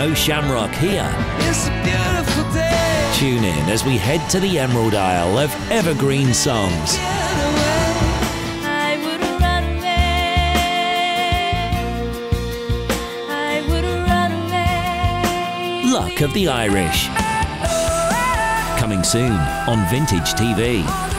no shamrock here. It's a beautiful day. Tune in as we head to the Emerald Isle of evergreen songs. I would run away. I would run away. Luck of the Irish. Coming soon on Vintage TV.